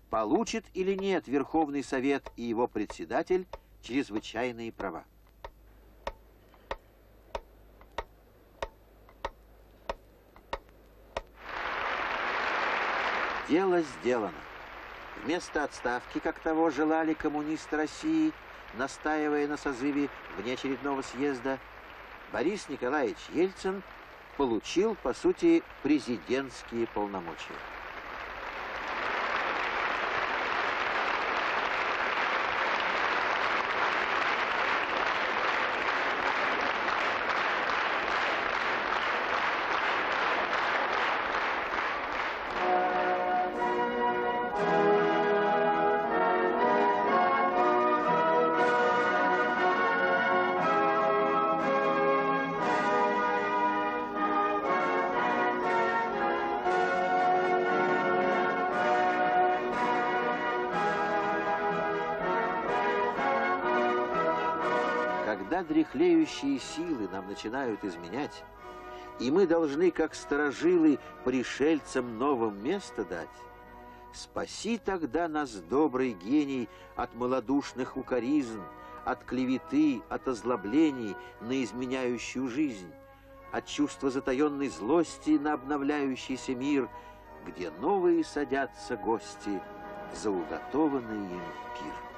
получит или нет Верховный Совет и его председатель чрезвычайные права. Дело сделано. Вместо отставки, как того желали коммунисты России, настаивая на созыве внеочередного съезда, Борис Николаевич Ельцин получил, по сути, президентские полномочия. Когда дряхлеющие силы нам начинают изменять, и мы должны, как старожилы, пришельцам новым место дать, спаси тогда нас, добрый гений, от малодушных укоризн, от клеветы, от озлоблений на изменяющую жизнь, от чувства затаенной злости на обновляющийся мир, где новые садятся гости за уготованный им пир.